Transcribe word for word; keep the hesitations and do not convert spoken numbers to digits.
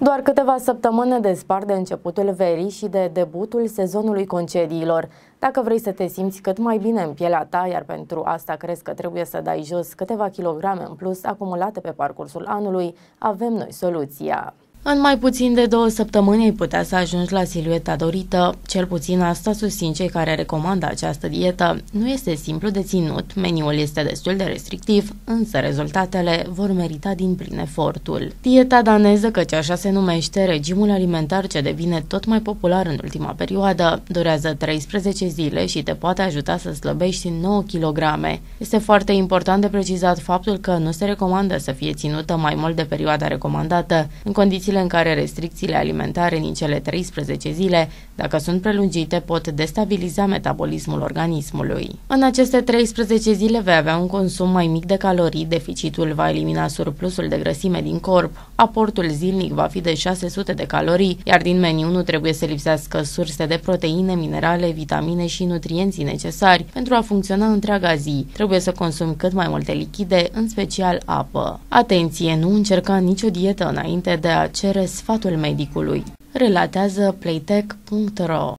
Doar câteva săptămâni ne despart de începutul verii și de debutul sezonului concediilor. Dacă vrei să te simți cât mai bine în pielea ta, iar pentru asta crezi că trebuie să dai jos câteva kilograme în plus acumulate pe parcursul anului, avem noi soluția. În mai puțin de două săptămâni ai putea să ajungi la silueta dorită, cel puțin asta susțin cei care recomandă această dietă. Nu este simplu de ținut, meniul este destul de restrictiv, însă rezultatele vor merita din plin efortul. Dieta daneză, căci așa se numește, regimul alimentar ce devine tot mai popular în ultima perioadă, durează treisprezece zile și te poate ajuta să slăbești nouă kilograme. Este foarte important de precizat faptul că nu se recomandă să fie ținută mai mult de perioada recomandată, în condiții în care restricțiile alimentare din cele treisprezece zile, dacă sunt prelungite, pot destabiliza metabolismul organismului. În aceste treisprezece zile vei avea un consum mai mic de calorii, deficitul va elimina surplusul de grăsime din corp, aportul zilnic va fi de șase sute de calorii, iar din meniu nu trebuie să lipsească surse de proteine, minerale, vitamine și nutrienții necesari pentru a funcționa întreaga zi. Trebuie să consumi cât mai multe lichide, în special apă. Atenție, nu încerca nicio dietă înainte de a cere sfatul medicului, relatează playtech punct ro.